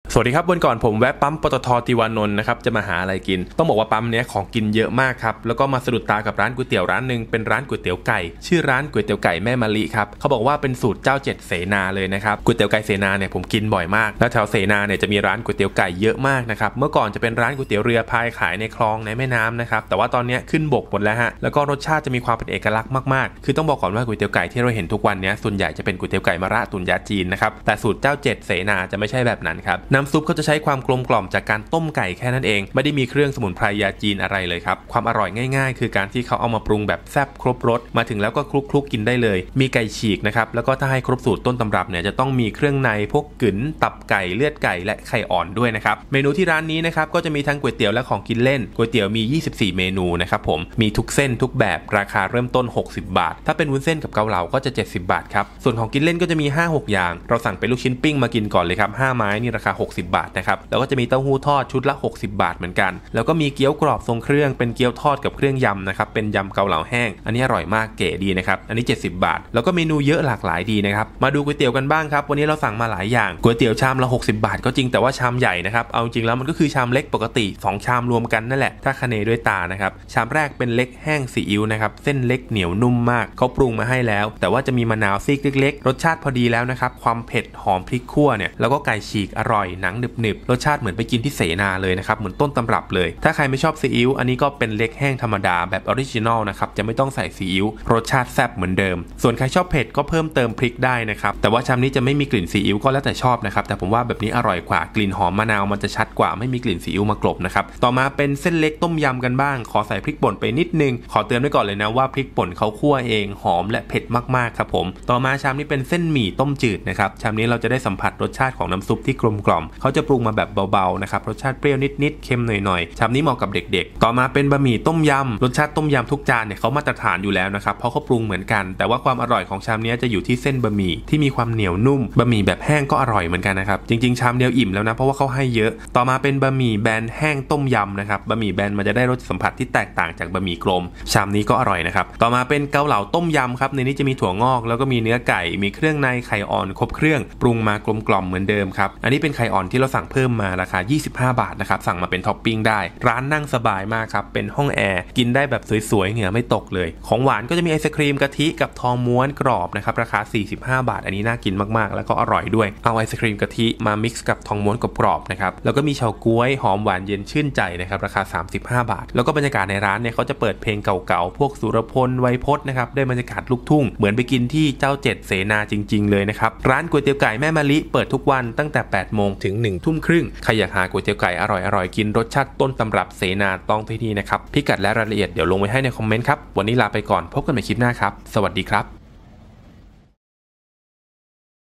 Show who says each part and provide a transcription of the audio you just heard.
Speaker 1: สวัสดีครับวันก่อนผมแวะปั๊มปตท.ติวานนท์นะครับจะมาหาอะไรกินต้องบอกว่าปั๊มเนี้ยของกินเยอะมากครับแล้วก็มาสะดุดตากับร้านก๋วยเตี๋ยวร้านนึงเป็นร้านก๋วยเตี๋ยวไก่ชื่อร้านก๋วยเตี๋ยวไก่แม่มะลิครับเขาบอกว่าเป็นสูตรเจ้าเจ็ดเสนาเลยนะครับก๋วยเตี๋ยวไก่เสนาเนี่ยผมกินบ่อยมากแล้วแถวเสนาเนี่ยจะมีร้านก๋วยเตี๋ยวไก่เยอะมากนะครับเมื่อก่อนจะเป็นร้านก๋วยเตี๋ยวเรือพายขายในคลองในแม่น้ำนะครับแต่ว่าตอนนี้ขึ้นบกหมดแล้วฮะแล้วก็รสชาติจะมีความเป็นเอกลักษณ์มากๆคือต้องบอกก่อนว่าก๋วยเตี๋ยวไก่ที่เราเห็นทุกวันนี้ส่วนใหญ่จะเป็นก๋วยเตี๋ยวไก่มะระตุ๋นยาจีนนะครับแต่สูตรเจ้าเจ็ดเสนาจะไม่ใช่แบบนั้นครับน้ำซุปเขาจะใช้ความกลมกล่อมจากการต้มไก่แค่นั้นเองไม่ได้มีเครื่องสมุนไพรยาจีนอะไรเลยครับความอร่อยง่ายๆคือการที่เขาเอามาปรุงแบบแซ่บครบรสมาถึงแล้วก็คลุกๆกินได้เลยมีไก่ฉีกนะครับแล้วก็ถ้าให้ครบสูตรต้นตำรับเนี่ยจะต้องมีเครื่องในพวกกึ๋นตับไก่เลือดไก่และไข่อ่อนด้วยนะครับเมนูที่ร้านนี้นะครับก็จะมีทั้งก๋วยเตี๋ยวและของกินเล่นก๋วยเตี๋ยวมี24เมนูนะครับผมมีทุกเส้นทุกแบบราคาเริ่มต้น60บาทถ้าเป็นวุ้นเส้นกับเกาเหลาก็จะ70บาทครับส่วนของกินเล่นก็จะมี 5-6 อย่างเราสั่งเป็นลูกชิ้นปิ้งมากินก่อนเลยครับ5ไม้นี่ราคา60บาทนะครับแล้วก็จะมีเต้าหู้ทอดชุดละ60บาทเหมือนกันแล้วก็มีเกี๊ยวกรอบทรงเครื่องเป็นเกี๊ยวทอดกับเครื่องยำนะครับเป็นยำเกาเหลาแห้งอันนี้อร่อยมากเก๋ดีนะครับอันนี้70บาทแล้วก็เมนูเยอะหลากหลายดีนะครับมาดูก๋วยเตี๋ยวกันบ้างครับวันนี้เราสั่งมาหลายอย่างก๋วยเตี๋ยวชามละ60บาทก็จริงแต่ว่าชามใหญ่นะครับเอาจริงแล้วมันก็คือชามเล็กปกติ2ชามรวมกันนั่นแหละถ้าคะเนด้วยตานะครับชามแรกเป็นเล็กแห้งซีอิ๊วนะครับเส้นเล็กเหนียวนุ่มมากเขาปรุงมาให้แล้วแต่ว่าจะมีมะนาวซีกเล็กๆรสชาติพอดีแล้วนะครับความเผ็ดหอมพริกขั่วเนี่ยแล้วก็ไก่ฉีกอร่อยหนังหนึบๆรสชาติเหมือนไปกินที่เสนาเลยนะครับเหมือนต้นตำรับเลยถ้าใครไม่ชอบซีอิ๊วอันนี้ก็เป็นเล็กแห้งธรรมดาแบบออริจินอลนะครับจะไม่ต้องใส่ซีอิ๊วรสชาติแซ่บเหมือนเดิมส่วนใครชอบเผ็ดก็เพิ่มเติมพริกได้นะครับแต่ว่าชามนี้จะไม่มีกลิ่นซีอิ๊วก็แล้วแต่ชอบนะครับแต่ผมว่าแบบนี้อร่อยกว่ากลิ่นหอมมะนาวมันจะชัดกว่าไม่มีกลิ่นซีอิ๊วมากลบนะครับต่อมาเป็นเส้นเล็กต้มยำกันบ้างขอใส่พริกป่นไปนิดนึงขอเตือนไว้ก่อนเลยนะว่าพริกป่นเขาคั่วเองหอมและเผ็ดมากๆครับผมต่อมาชามนี้เป็นเส้นหมี่ต้มจืดนะครับชามนี้เราจะได้สัมผัสรสชาติของน้ำซุปที่กลมกล่อมเขาจะปรุงมาแบบเบาๆนะครับรสชาติเปรี้ยวนิดๆเค็มหน่อยๆชามนี้เหมาะกับเด็กๆต่อมาเป็นบะหมี่ต้มยำรสชาติต้มยำทุกจานเนี่ยเขามาตรฐานอยู่แล้วนะครับเพราะเขาปรุงเหมือนกันแต่ว่าความอร่อยของชามนี้จะอยู่ที่เส้นบะหมี่ที่มีความเหนียวนุ่มบะหมี่แบบแห้งก็อร่อยเหมือนกันนะครับจริงๆชามเดียวอิ่มแล้วนะเพราะว่าเขาให้เยอะต่อมาเป็นบะหมี่แบนแห้งต้มยำนะครับบะหมี่แบนมันจะได้รสสัมผัสที่แตกต่างจากบะหมี่กลมชามนี้ก็อร่อยนะครับต่อมาเป็นเกาเหลาต้มยำครับในนี้จะมีถั่วงอกแล้วก็มีเนื้อไก่มีเครื่องในไข่อ่อนครบเครื่องปรุงมากลมกล่อมเหมือนเดิมครับอันนี้เป็นไข่อ่อนที่เราสั่งเพิ่มมาราคา25บาทนะครับสั่งมาเป็นท็อปปิ้งได้ร้านนั่งสบายมากครับเป็นห้องแอร์กินได้แบบสวยๆเหงื่อไม่ตกเลยของหวานก็จะมีไอศครีมกะทิกับทองม้วนกรอบนะครับราคา45บาทอันนี้น่ากินมากๆแล้วก็อร่อยด้วยเอาไอศครีมกะทิมามิกซ์กับทองม้วนกรอบๆนะครับแล้วก็มีเฉาก๊วยหอมหวานเย็นชื่นใจนะครับราคา35บาทแล้วก็บรรยากาศในร้านเนี่ยเขาจะเปิดเพลงเก่าๆพวกสุรพลไวยพจน์นะครับได้บรรยากาศลูกทุ่งเหมือนไปกินที่เจ้าเจ็ดเสนาจริงๆเลยนะครับร้านก๋วยเตี๋ยวไก่แม่มะลิเปิดทุกวันตั้งแต่8โมงถึง1ทุ่มครึ่งใครอยากหาก๋วยเตี๋ยวไก่อร่อยๆกินรสชาติต้นตำรับเสนาต้องที่นี่นะครับพิกัดและรายละเอียดเดี๋ยวลงไว้ให้ในคอมเมนต์ครับวันนี้ลาไปก่อนพบกันใหม่คลิปหน้าครับสวัสดีครับ